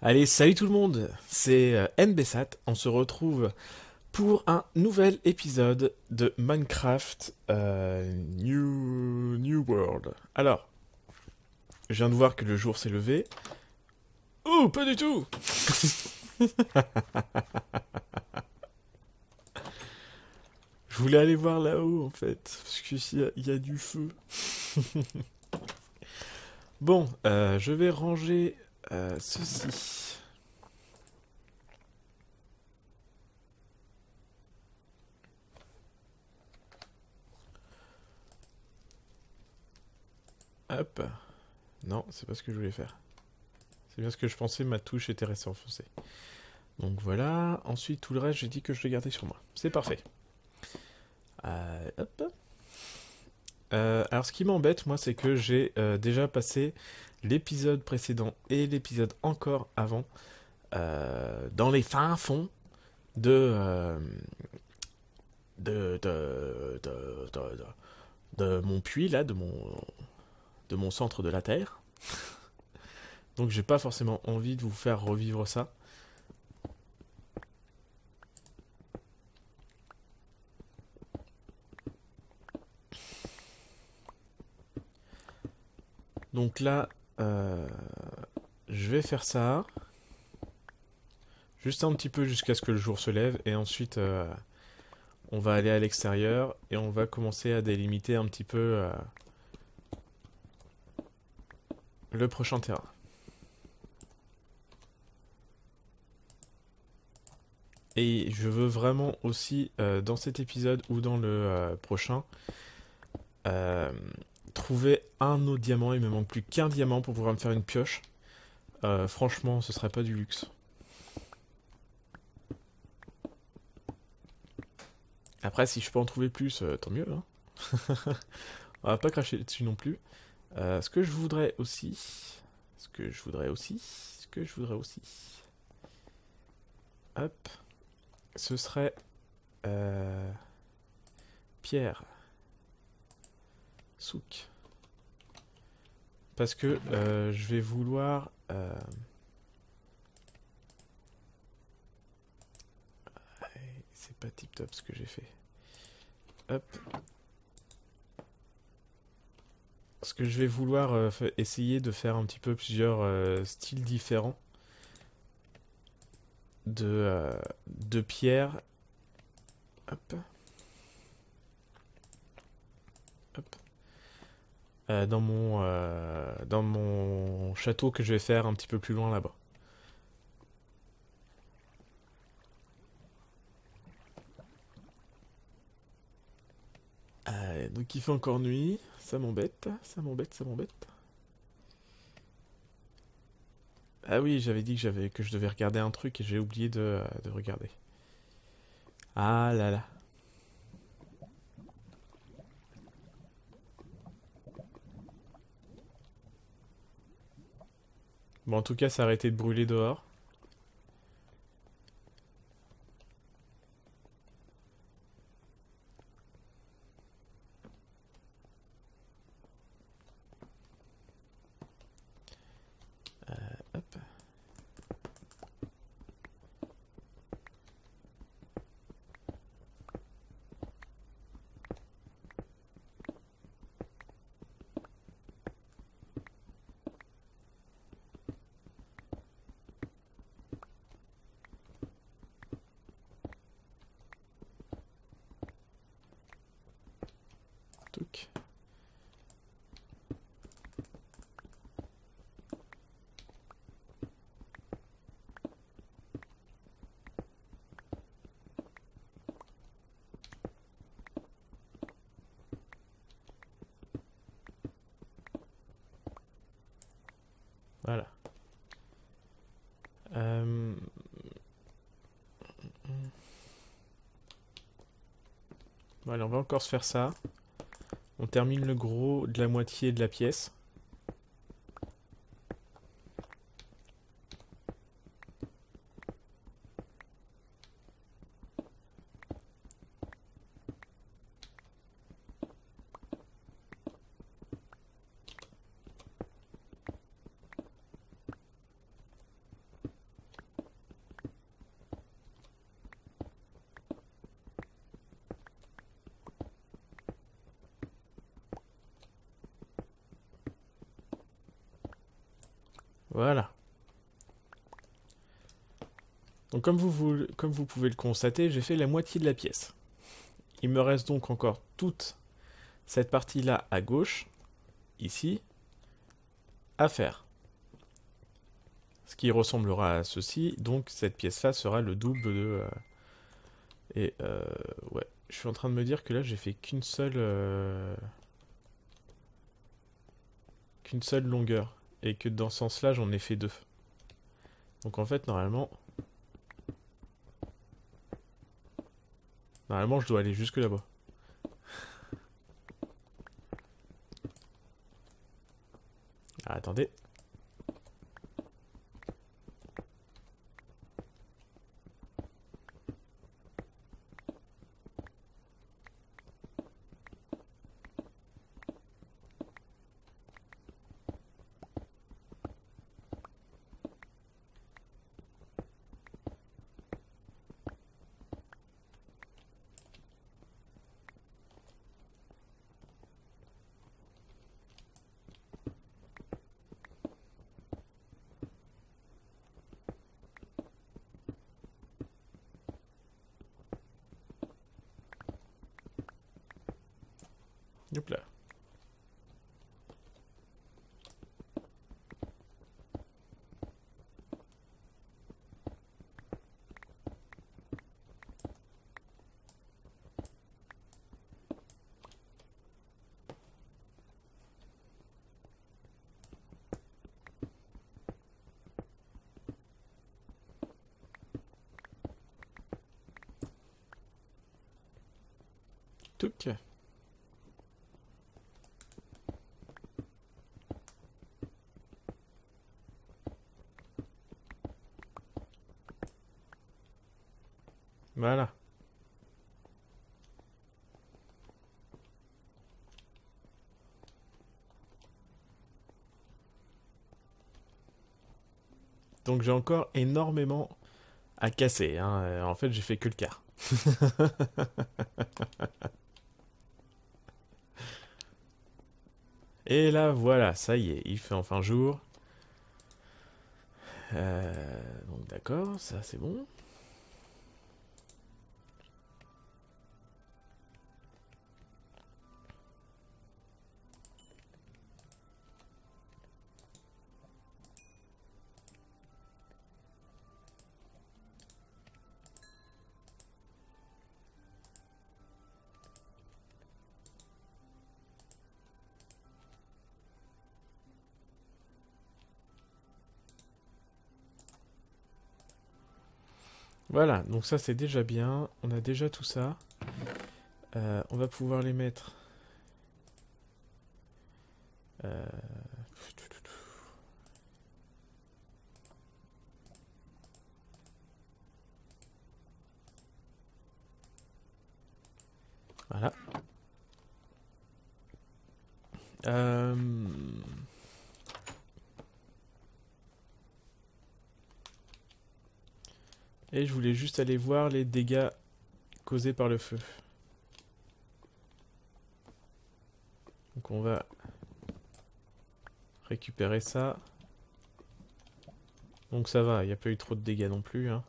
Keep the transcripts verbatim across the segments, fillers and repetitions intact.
Allez, salut tout le monde, c'est euh, N B S A T. On se retrouve pour un nouvel épisode de Minecraft euh, New, New World. Alors, je viens de voir que le jour s'est levé. Oh, pas du tout. Je voulais aller voir là-haut en fait, parce qu'ici il y, a- il y a du feu. Bon, euh, je vais ranger euh, ceci. Hop. Non, c'est pas ce que je voulais faire. C'est bien ce que je pensais, ma touche était restée enfoncée. Donc voilà, ensuite tout le reste, j'ai dit que je le gardais sur moi. C'est parfait. Euh, hop. Euh, alors ce qui m'embête, moi, c'est que j'ai euh, déjà passé l'épisode précédent et l'épisode encore avant euh, dans les fins fonds de, euh, de, de, de, de, de- de mon puits, là, de mon, de mon centre de la Terre. Donc j'ai pas forcément envie de vous faire revivre ça. Donc là, euh, je vais faire ça. Juste un petit peu jusqu'à ce que le jour se lève. Et ensuite, euh, on va aller à l'extérieur. Et on va commencer à délimiter un petit peu euh, le prochain terrain. Et je veux vraiment aussi, euh, dans cet épisode ou dans le euh, prochain, euh, trouver un autre diamant. Il me manque plus qu'un diamant pour pouvoir me faire une pioche. Euh, franchement, ce serait pas du luxe. Après, si je peux en trouver plus, euh, tant mieux, hein. On va pas cracher dessus non plus. Euh, ce que je voudrais aussi... Ce que je voudrais aussi... Ce que je voudrais aussi... Hop. Ce serait... Euh, pierre. Souk. Parce que euh, je vais vouloir... Euh, c'est pas tip top ce que j'ai fait. Hop. Parce que je vais vouloir euh, essayer de faire un petit peu plusieurs euh, styles différents de, euh, de pierre. Hop. Hop. Euh, dans mon euh, dans mon château que je vais faire un petit peu plus loin là-bas. Euh, donc il fait encore nuit, ça m'embête, ça m'embête, ça m'embête. Ah oui, j'avais dit que j'avais que je devais regarder un truc et j'ai oublié de, euh, de regarder. Ah là là. Bon, en tout cas, ça a arrêté de brûler dehors. Hop. Touc. Voilà. Euh... Bon, allez, on va encore se faire ça. On termine le gros de la moitié de la pièce. Voilà. Donc comme vous, vous, comme vous pouvez le constater, j'ai fait la moitié de la pièce. Il me reste donc encore toute cette partie-là à gauche, ici, à faire. Ce qui ressemblera à ceci, donc cette pièce-là sera le double de... Euh, et euh, ouais, je suis en train de me dire que là j'ai fait qu'une seule... Euh, qu'une seule longueur. Et que dans ce sens-là j'en ai fait deux. Donc en fait normalement... Normalement, je dois aller jusque là-bas. Ah, attendez. Hop là. Touc. Voilà. Donc j'ai encore énormément à casser, hein. En fait, j'ai fait que le quart. Et là, voilà, ça y est, il fait enfin jour. Euh, donc d'accord, ça c'est bon. Voilà, donc ça c'est déjà bien. On a déjà tout ça. Euh, on va pouvoir les mettre... Euh... Voilà. Euh... Et je voulais juste aller voir les dégâts causés par le feu. Donc on va récupérer ça. Donc ça va, il n'y a pas eu trop de dégâts non plus. Hein.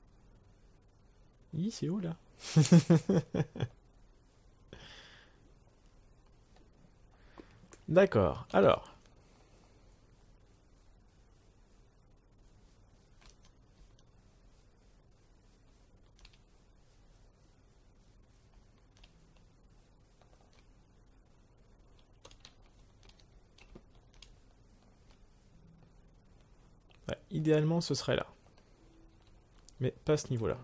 Hi, c'est où là? D'accord, alors. Ouais, idéalement, ce serait là. Mais pas à ce niveau-là.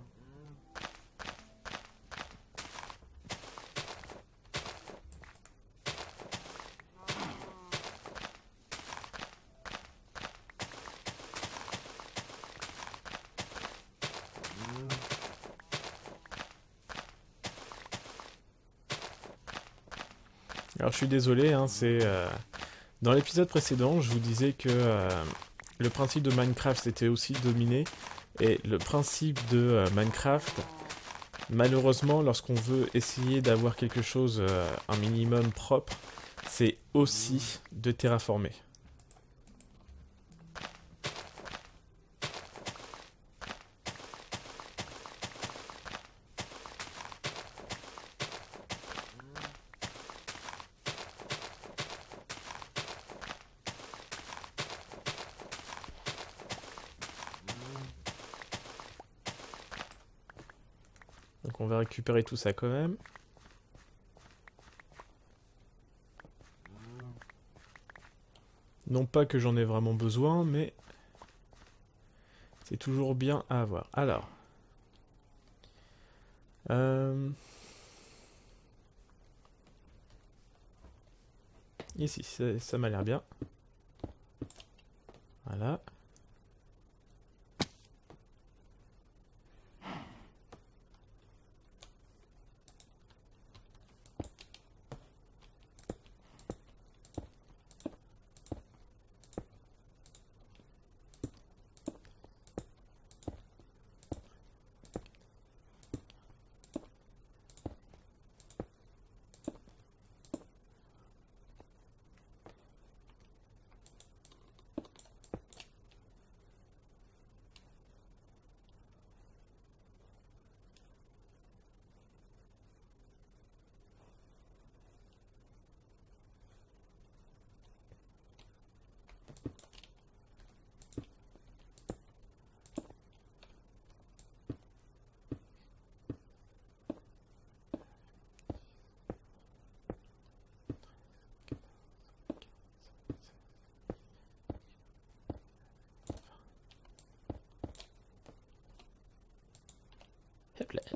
Alors je suis désolé, hein, c'est... Euh... Dans l'épisode précédent, je vous disais que euh, le principe de Minecraft c'était aussi dominer. Et le principe de euh, Minecraft, malheureusement, lorsqu'on veut essayer d'avoir quelque chose, euh, un minimum propre, c'est aussi de terraformer. Donc on va récupérer tout ça quand même. Non pas que j'en ai vraiment besoin, mais c'est toujours bien à avoir. Alors. Euh... Ici, ça, ça m'a l'air bien. Voilà. Hop là.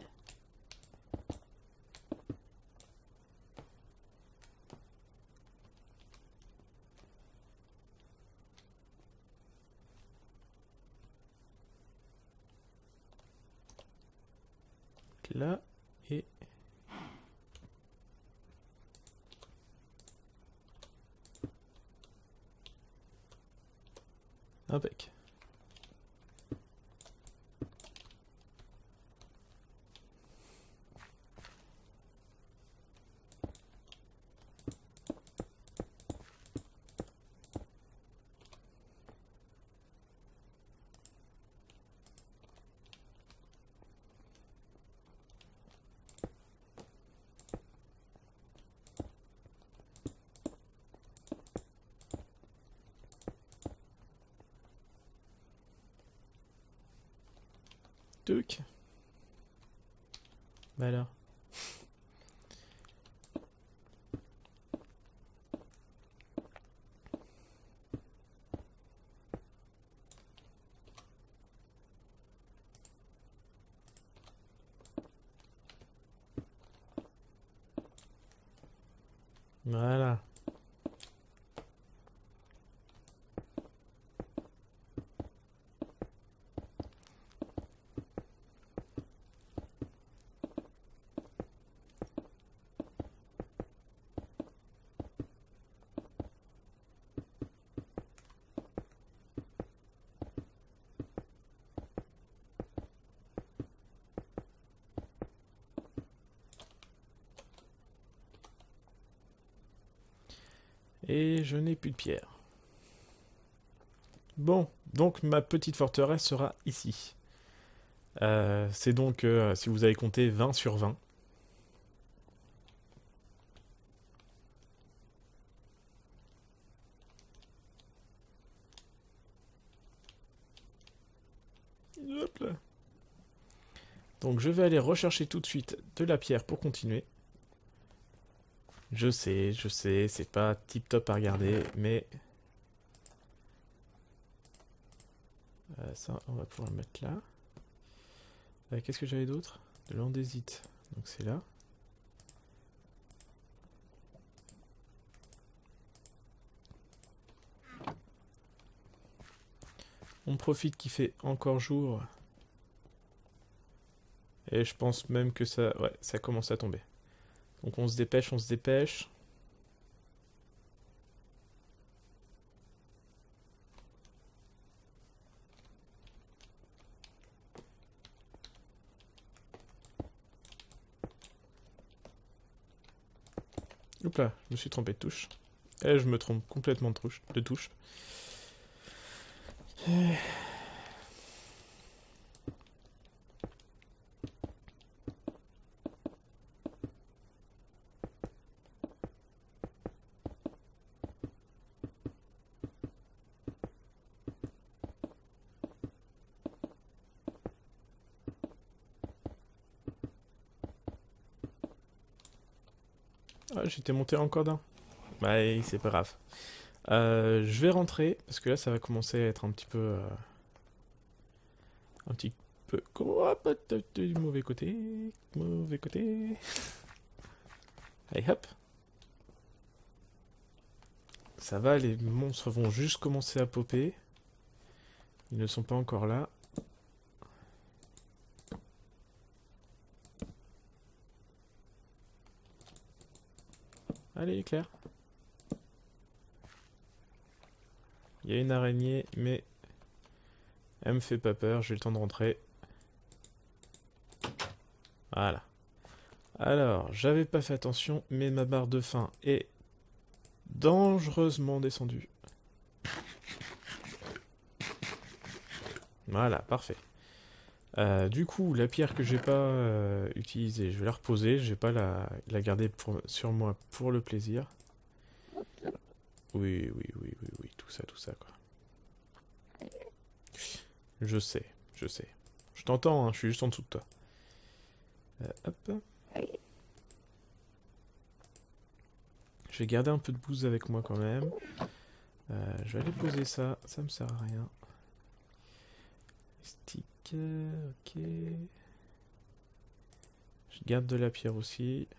Là et impec. Tuc. Bah alors. Voilà. Et je n'ai plus de pierre. Bon, donc ma petite forteresse sera ici. Euh, c'est donc, euh, si vous avez compté, vingt sur vingt. Hop là. Donc je vais aller rechercher tout de suite de la pierre pour continuer. Je sais, je sais, c'est pas tip top à regarder, mais... Euh, ça, on va pouvoir le mettre là. Euh, Qu'est-ce que j'avais d'autre? De l'andésite, donc c'est là. On profite qu'il fait encore jour. Et je pense même que ça... Ouais, ça commence à tomber. Donc on se dépêche, on se dépêche. Oups là, je me suis trompé de touche. Et je me trompe complètement de touche. De touche. Et... Ah, j'étais monté encore d'un. Bah, c'est pas grave. Euh, je vais rentrer, parce que là, ça va commencer à être un petit peu... euh, un petit peu... Hop, du mauvais côté. Mauvais côté. Allez, hop. Ça va, les monstres vont juste commencer à popper. Ils ne sont pas encore là. Allez, Claire. Il y a une araignée, mais elle me fait pas peur. J'ai le temps de rentrer. Voilà. Alors, j'avais pas fait attention, mais ma barre de faim est dangereusement descendue. Voilà, parfait. Euh, du coup, la pierre que j'ai pas euh, utilisée, je vais la reposer. Je vais pas la, la garder pour, sur moi pour le plaisir. Oui, oui, oui, oui, oui, tout ça, tout ça, quoi. Je sais, je sais. Je t'entends, hein, je suis juste en dessous de toi. Euh, hop. Je vais garder un peu de bouse avec moi quand même. Euh, je vais aller poser ça, ça me sert à rien. Stick, ok. Je garde de la pierre aussi.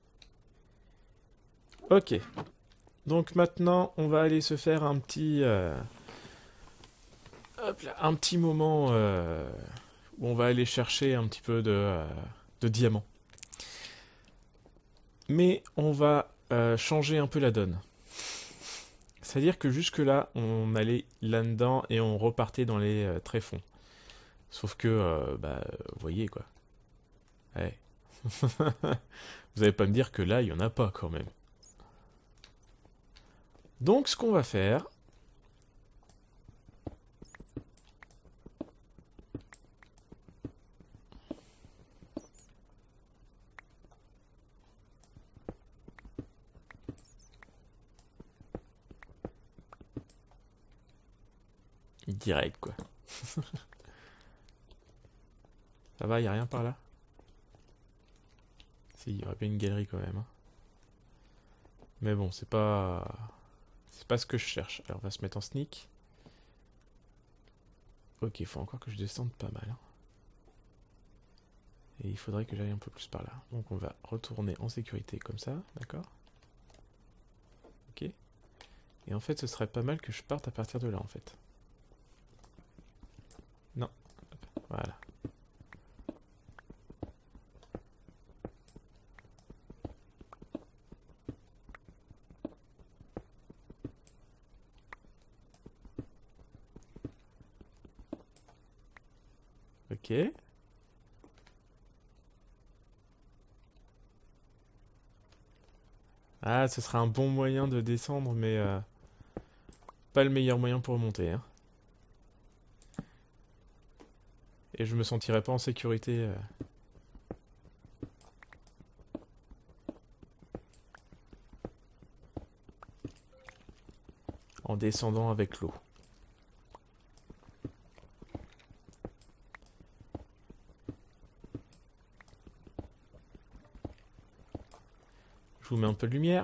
Ok. Donc maintenant, on va aller se faire un petit... Euh, hop là, un petit moment euh, où on va aller chercher un petit peu de, euh, de diamants. Mais on va euh, changer un peu la donne. C'est-à-dire que jusque-là, on allait là-dedans et on repartait dans les euh, tréfonds. Sauf que, euh, bah, vous voyez quoi. Ouais. Vous allez pas me dire que là, il y en a pas quand même. Donc, ce qu'on va faire... Direct, quoi. Ça va, y a rien par là? Si, il y aurait bien une galerie quand même. Hein. Mais bon, c'est pas... C'est pas ce que je cherche. Alors, on va se mettre en sneak. Ok, il faut encore que je descende pas mal. Hein. Et il faudrait que j'aille un peu plus par là. Donc on va retourner en sécurité comme ça, d'accord? Ok. Et en fait, ce serait pas mal que je parte à partir de là, en fait. Non. Hop. Voilà. Ok. Ah, ce sera un bon moyen de descendre, mais euh, pas le meilleur moyen pour remonter. Hein. Et je me sentirais pas en sécurité. Euh... en descendant avec l'eau. Je vous mets un peu de lumière.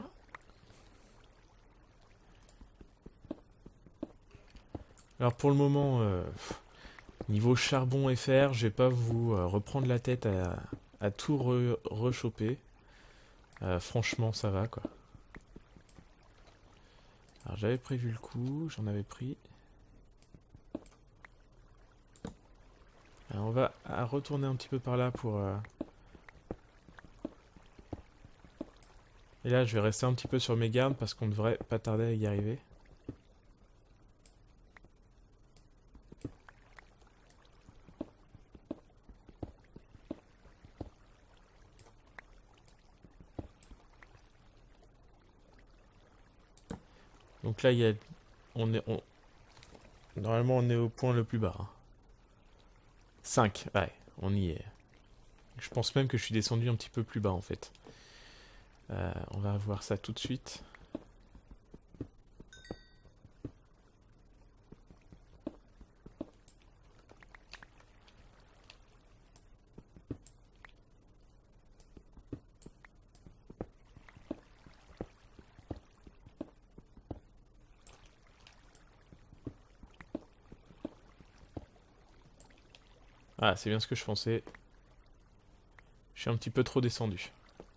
Alors pour le moment, euh, niveau charbon et fer, je vais pas vous euh, reprendre la tête à, à tout re rechoper. Euh, franchement, ça va quoi. Alors j'avais prévu le coup, j'en avais pris. Alors on va retourner un petit peu par là pour... Euh... Et là je vais rester un petit peu sur mes gardes parce qu'on devrait pas tarder à y arriver. Donc là il y a... On est... On... Normalement on est au point le plus bas. Hein. cinq, ouais, on y est. Je pense même que je suis descendu un petit peu plus bas en fait. Euh, on va voir ça tout de suite. Ah, c'est bien ce que je pensais. Je suis un petit peu trop descendu.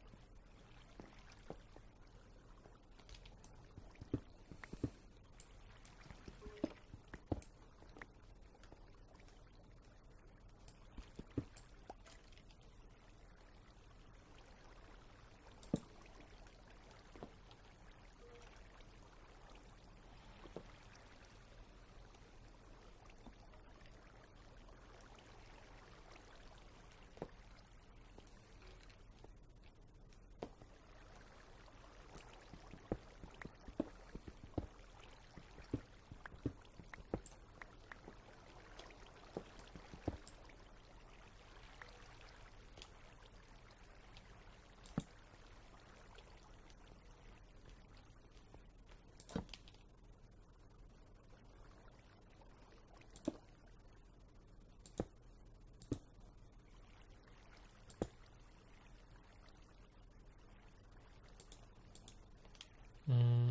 Hmm.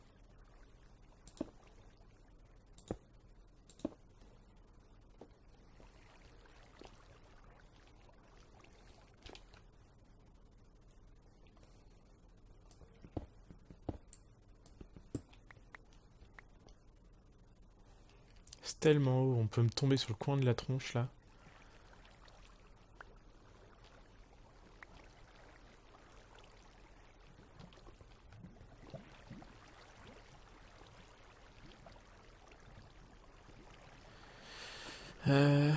C'est tellement haut, on peut me tomber sur le coin de la tronche là. Euh...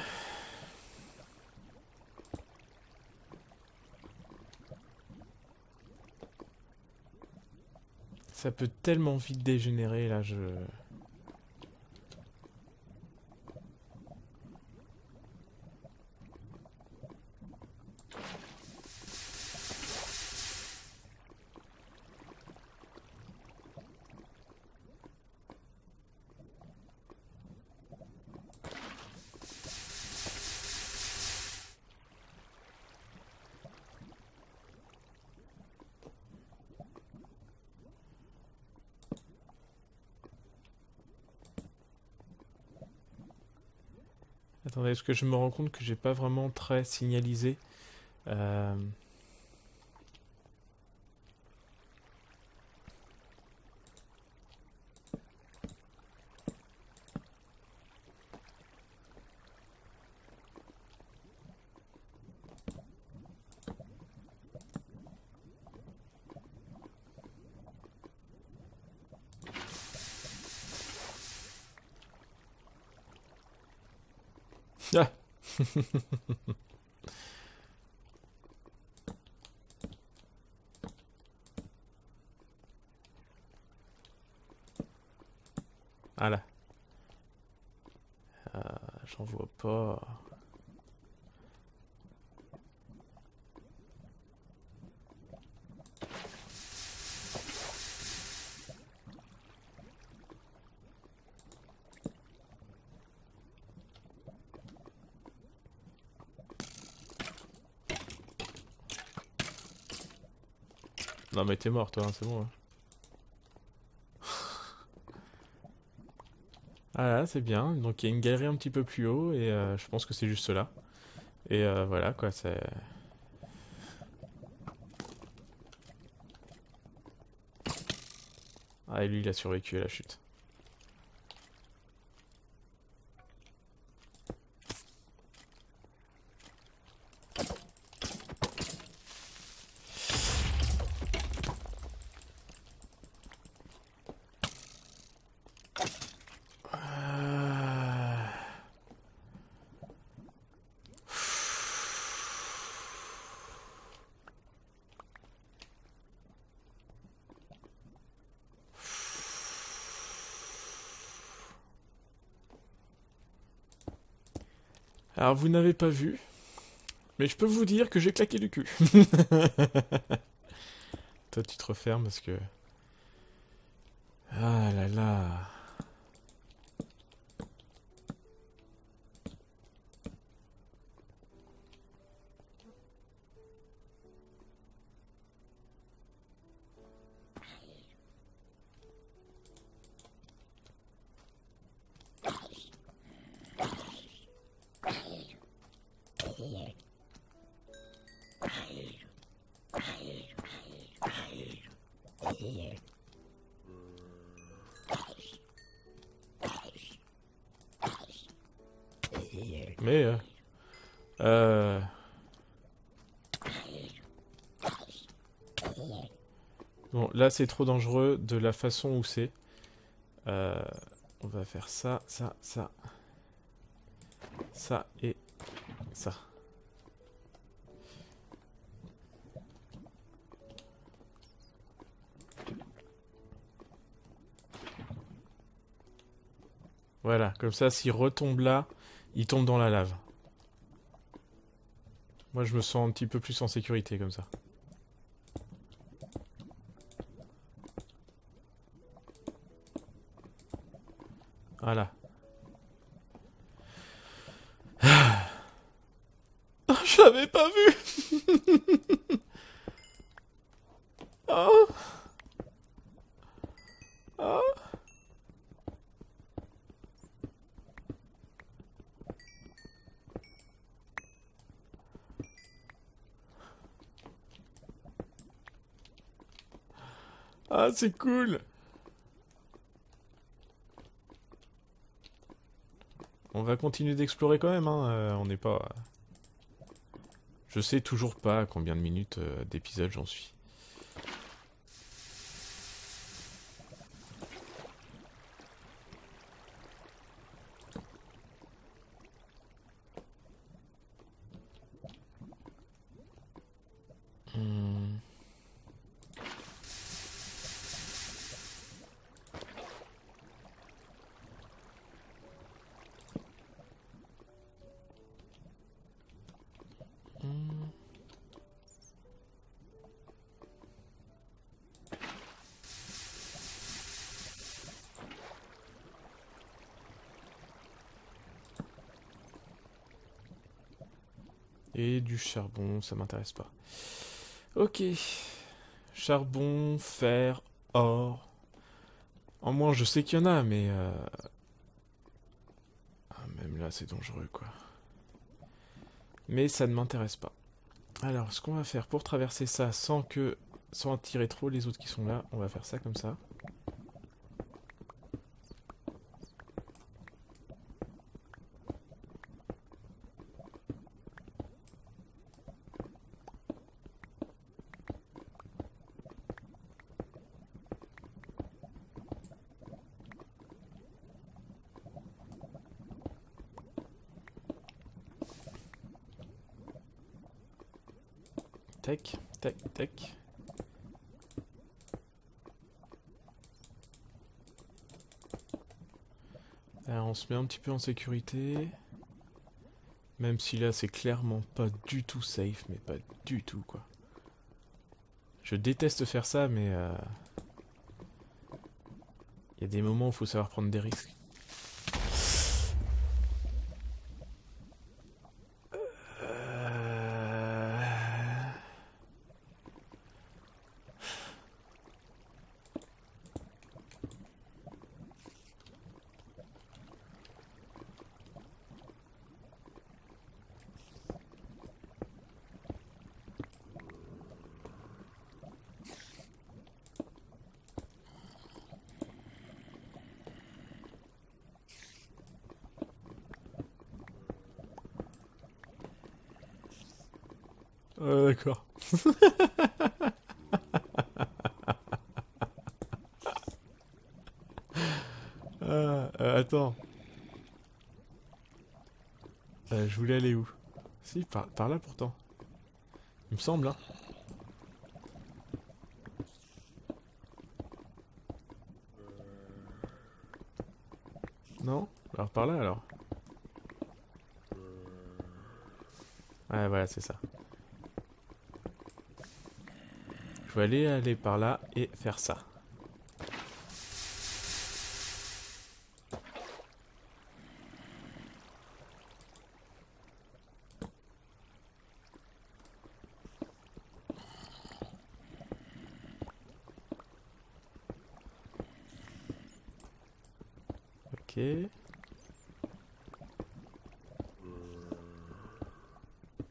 Ça peut tellement vite dégénérer là, je... Attendez, est-ce que je me rends compte que j'ai pas vraiment très signalisé euh... Ah. Ah là. Euh, J'en vois pas. Non mais t'es mort toi, hein, c'est bon. Hein. Ah là, c'est bien. Donc il y a une galerie un petit peu plus haut et euh, je pense que c'est juste là. Et euh, voilà quoi, c'est... Ah et lui il a survécu à la chute. Euh... Alors vous n'avez pas vu, mais je peux vous dire que j'ai claqué du cul. Toi tu te refermes parce que... Ah là là... Mais... Euh... euh... Bon, là c'est trop dangereux de la façon où c'est. Euh... On va faire ça, ça, ça. Ça et ça. Voilà, comme ça, s'il retombe là, il tombe dans la lave. Moi, je me sens un petit peu plus en sécurité comme ça. Voilà. Je l'avais pas vu. Oh. Oh. Ah, c'est cool. On va continuer d'explorer quand même, hein. Euh, on n'est pas... Je sais toujours pas combien de minutes euh, d'épisode j'en suis. Hmm. Hmm. Et du charbon, ça m'intéresse pas. Ok. Charbon, fer, or. En moins, je sais qu'il y en a, mais... Euh... Ah, même là, c'est dangereux, quoi. Mais ça ne m'intéresse pas. Alors, ce qu'on va faire pour traverser ça sans que... sans attirer trop les autres qui sont là, on va faire ça comme ça. Tac, tac, tac. Alors, on se met un petit peu en sécurité. Même si là, c'est clairement pas du tout safe, mais pas du tout, quoi. Je déteste faire ça, mais... Il euh... y a des moments où il faut savoir prendre des risques. Euh, d'accord. ah, euh, attends. Euh, je voulais aller où? Si, par, par là pourtant. Il me semble, hein. Non? Alors par là alors. Ouais, voilà, c'est ça. Je vais aller aller par là et faire ça. Ok.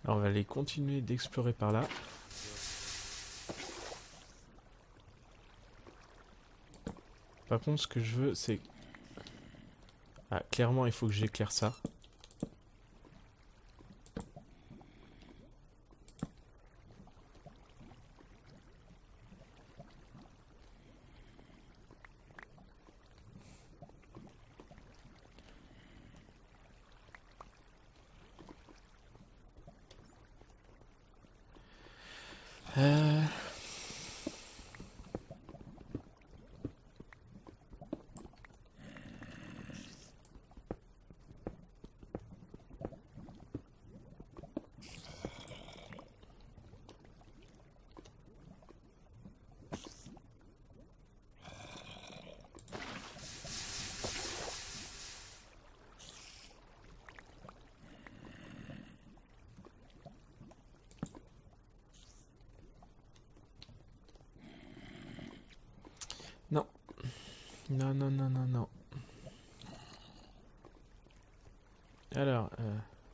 Alors on va aller continuer d'explorer par là. Par contre, ce que je veux, c'est... Ah, clairement, il faut que j'éclaire ça. Euh... Non. Non, non, non, non, non. Alors... Euh...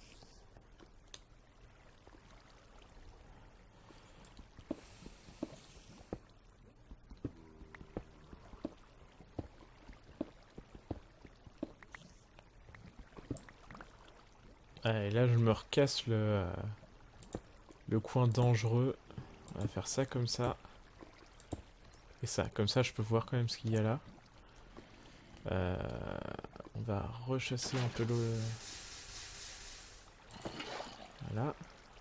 Ah, et là, je me recasse le, euh, le coin dangereux. On va faire ça comme ça. Et ça, comme ça, je peux voir quand même ce qu'il y a là. Euh, on va rechasser un peu l'eau. Voilà.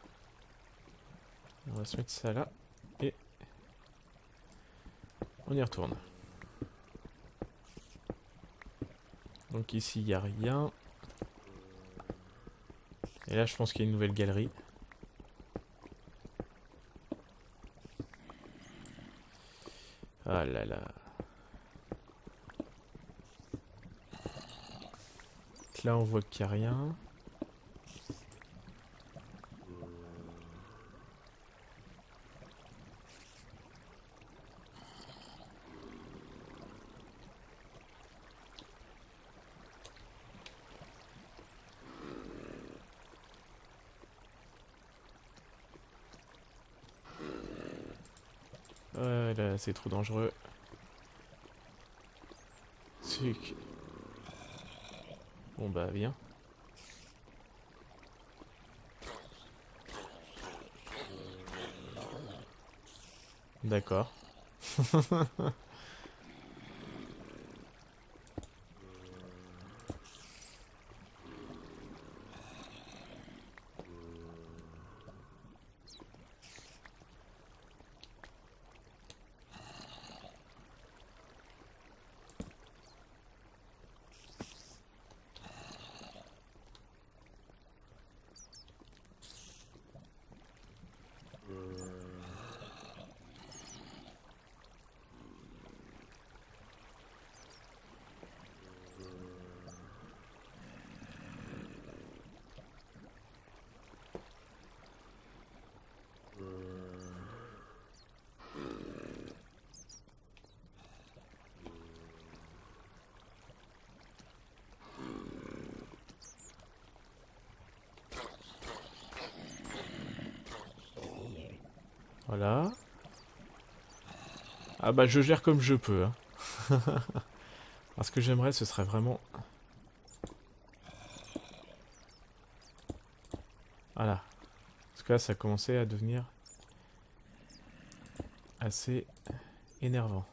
On va se mettre ça là. Et on y retourne. Donc ici, il n'y a rien. Et là, je pense qu'il y a une nouvelle galerie. Ah là là. Là, on voit qu'il n'y a rien. Ouais, là, c'est trop dangereux. C'est que... Bon bah, viens. D'accord. Voilà. Ah bah je gère comme je peux. Hein. Alors, ce que j'aimerais, ce serait vraiment... Voilà. Parce que là, ça a commencé à devenir assez énervant.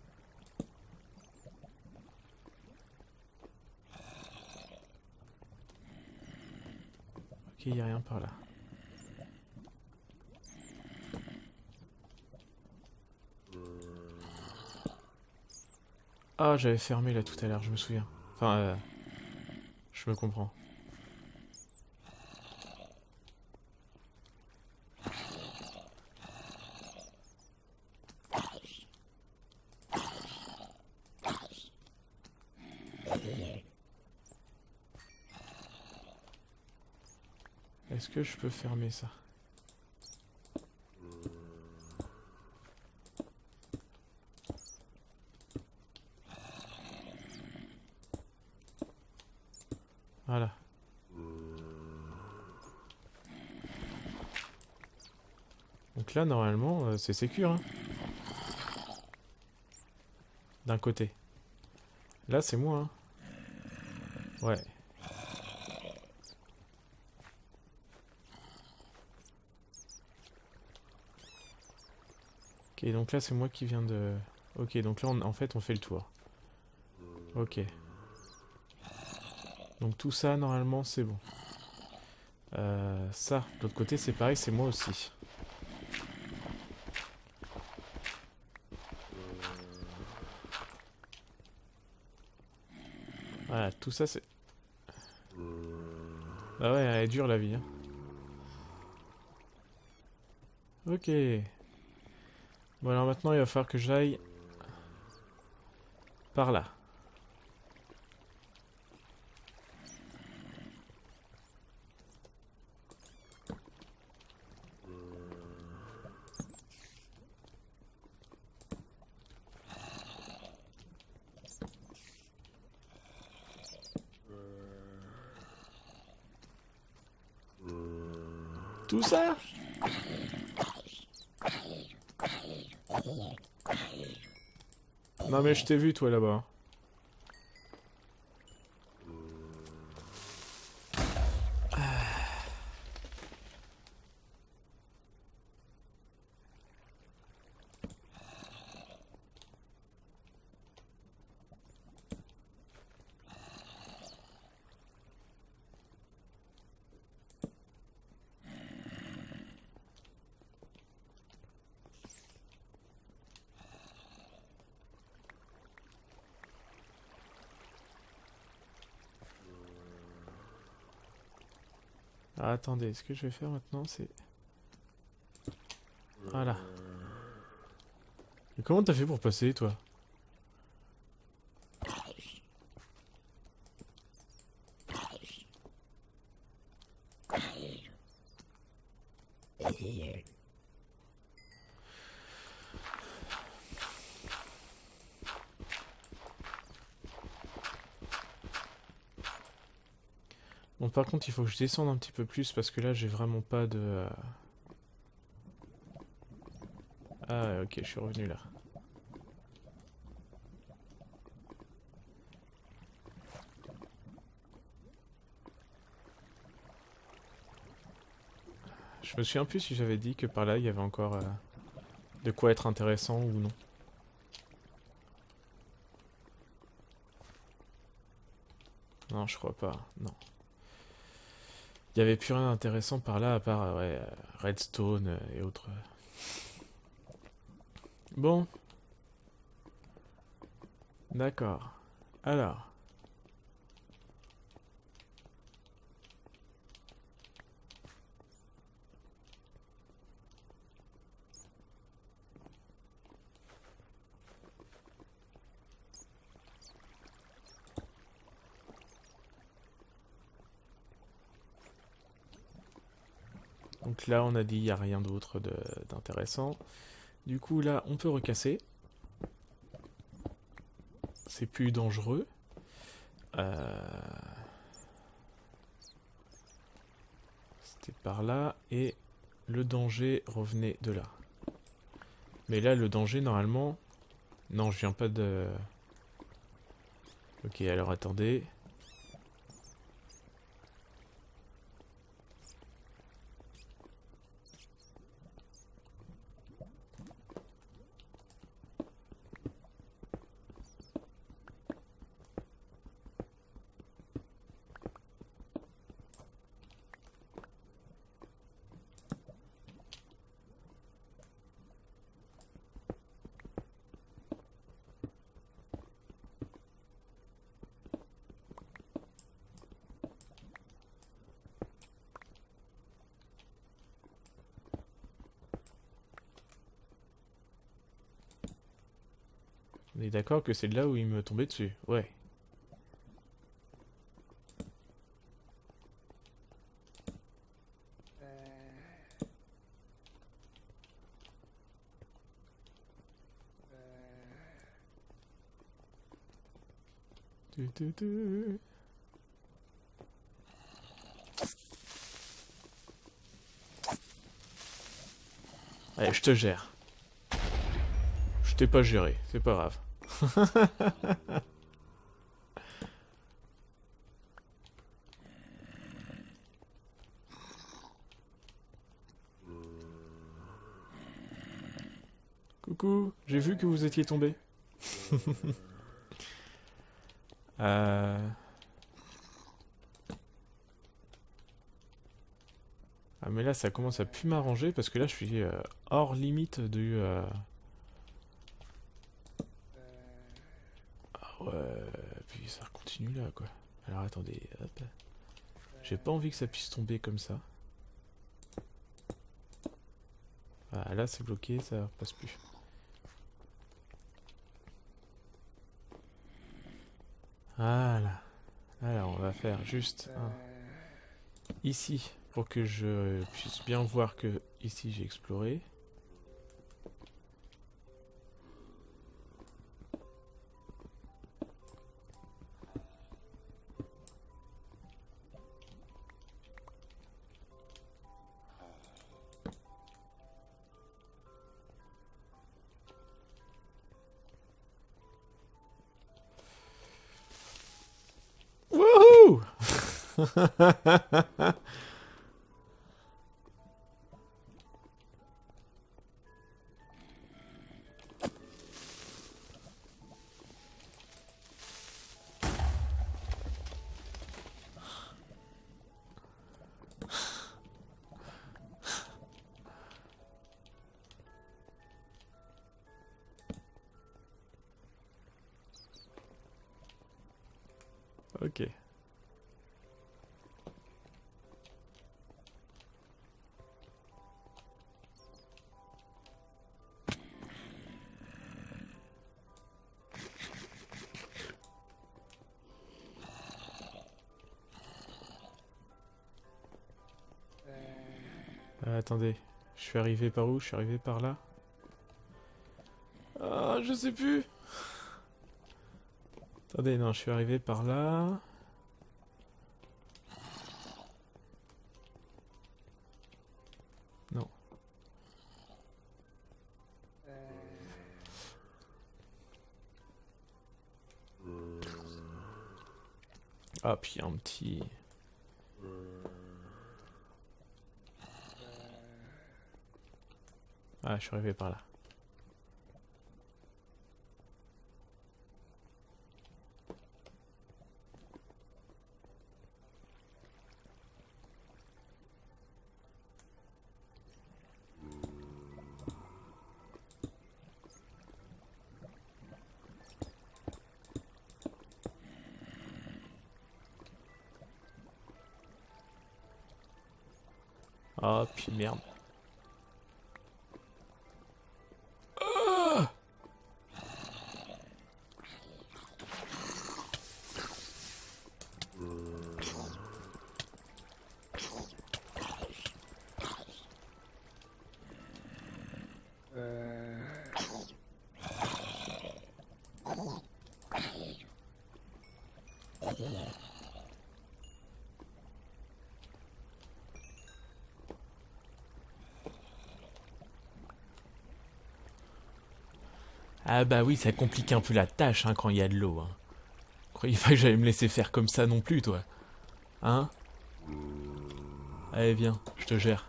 Ok, il n'y a rien par là. Ah, j'avais fermé là tout à l'heure, je me souviens. Enfin, euh, je me comprends. Est-ce que je peux fermer ça? Voilà. Donc là, normalement, euh, c'est sécure. Hein. D'un côté. Là, c'est moi. Hein. Ouais. Ok, donc là, c'est moi qui viens de... Ok, donc là, on, en fait, on fait le tour. Ok. Donc tout ça, normalement, c'est bon. Euh, ça, de l'autre côté, c'est pareil, c'est moi aussi. Voilà, tout ça, c'est... Ah ouais, elle est dure, la vie. Hein. Ok. Bon, alors maintenant, il va falloir que j'aille... par là. Tout ça? Non mais je t'ai vu toi là-bas. Ah, attendez, ce que je vais faire maintenant, c'est... Voilà. Mais comment t'as fait pour passer, toi? Bon, par contre, il faut que je descende un petit peu plus parce que là, j'ai vraiment pas de... euh, Ah, ok, je suis revenu là. Je me souviens plus si j'avais dit que par là, il y avait encore euh, de quoi être intéressant ou non. Non, je crois pas, non. Il y avait plus rien d'intéressant par là à part euh, ouais, euh, Redstone euh, et autres. Bon. D'accord. Alors. Donc là, on a dit il n'y a rien d'autre d'intéressant. Du coup, là, on peut recasser. C'est plus dangereux. Euh... C'était par là. Et le danger revenait de là. Mais là, le danger, normalement... Non, je viens pas de... Ok, alors attendez. On est d'accord que c'est là où il me tombait dessus. Ouais. Tu, tu, tu. Allez, je te gère. Je t'ai pas géré, c'est pas grave. Coucou, j'ai vu que vous étiez tombé. euh... Ah mais là ça commence à plus m'arranger parce que là je suis euh, hors limite du... Euh... Ah ouais, puis ça continue là quoi. Alors attendez, hop. J'ai pas envie que ça puisse tomber comme ça. Ah là c'est bloqué, ça passe plus. Voilà. Alors on va faire juste un... ici. Pour que je puisse bien voir que ici j'ai exploré. Wouhou! Ok. Euh, attendez, je suis arrivé par où? Je suis arrivé par là? Ah, je sais plus. Attendez, non, je suis arrivé par là. Non. Ah, puis un petit... Ah, je suis arrivé par là. Ah, puis merde. Ah! Ah bah oui, ça complique un peu la tâche hein, quand il y a de l'eau. Hein. Croyez pas que j'allais me laisser faire comme ça non plus, toi. Hein? Allez, viens, je te gère.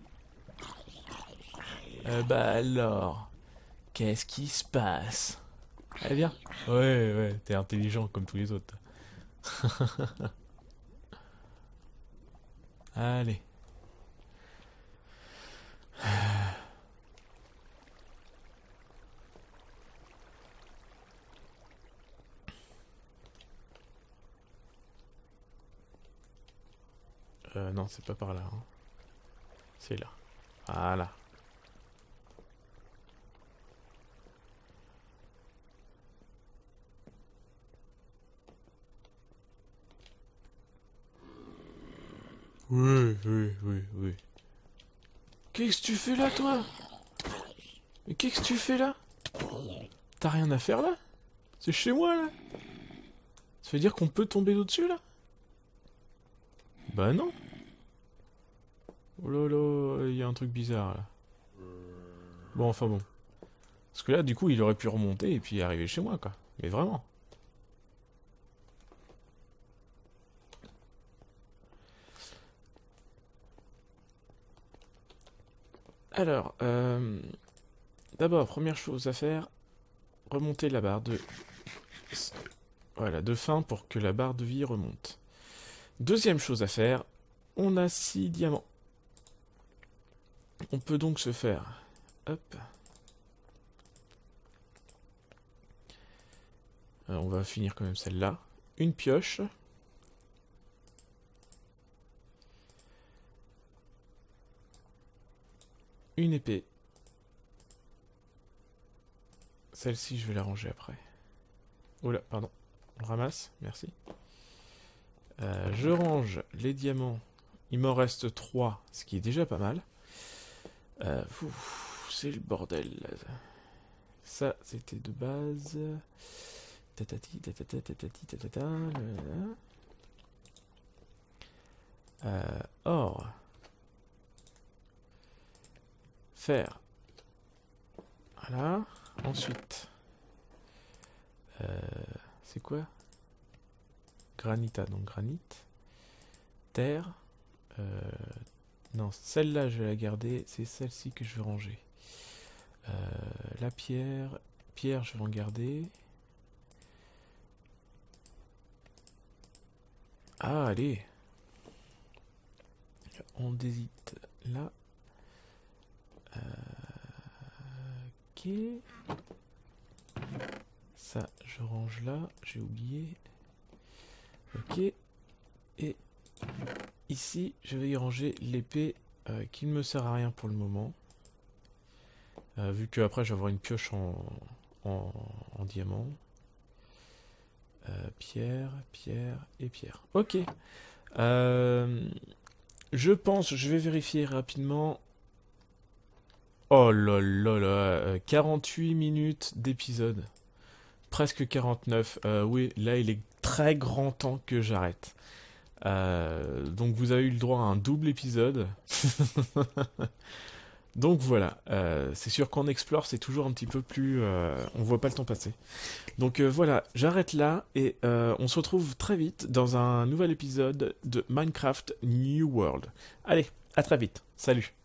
Euh, bah alors... Qu'est-ce qui se passe? Allez, viens. Ouais, ouais, t'es intelligent comme tous les autres. Allez. Euh, non, c'est pas par là. Hein. C'est là. Voilà. Oui, oui, oui, oui. Qu'est-ce que tu fais là, toi? Mais qu'est-ce que tu fais là? T'as rien à faire là? C'est chez moi là? Ça veut dire qu'on peut tomber d'au-dessus là? Bah non. Oh là là, il y a un truc bizarre là. Bon, enfin bon. Parce que là, du coup, il aurait pu remonter et puis arriver chez moi, quoi. Mais vraiment. Alors, euh, d'abord, première chose à faire, remonter la barre de... Voilà, de faim pour que la barre de vie remonte. Deuxième chose à faire, on a six diamants. On peut donc se faire... Hop. Alors, on va finir quand même celle-là. Une pioche. Une épée. Celle-ci, je vais la ranger après. Oh là, pardon. On ramasse, merci. Euh, je range les diamants. Il m'en reste trois, ce qui est déjà pas mal. Euh, c'est le bordel. Ça, c'était de base. Tatati, tatata, tatati, tatata. Euh, or. Fer. Voilà. Ensuite. Euh, c'est quoi? Granita, donc granit. Terre. Euh, non, celle-là, je vais la garder. C'est celle-ci que je vais ranger. Euh, la pierre. Pierre, je vais en garder. Ah, allez. On hésite là. Euh, ok. Ça, je range là. J'ai oublié. Ok. Et ici, je vais y ranger l'épée euh, qui ne me sert à rien pour le moment. Euh, vu que après, je vais avoir une pioche en, en, en diamant. Euh, pierre, pierre et pierre. Ok. Euh, je pense, je vais vérifier rapidement. Oh là là là, quarante-huit minutes d'épisode. Presque quarante-neuf. Euh, oui, là, il est très grand temps que j'arrête. Euh, donc, vous avez eu le droit à un double épisode. Donc, voilà. Euh, c'est sûr qu'en explore, c'est toujours un petit peu plus... Euh, on voit pas le temps passer. Donc, euh, voilà. J'arrête là. Et euh, on se retrouve très vite dans un nouvel épisode de Minecraft New World. Allez, à très vite. Salut.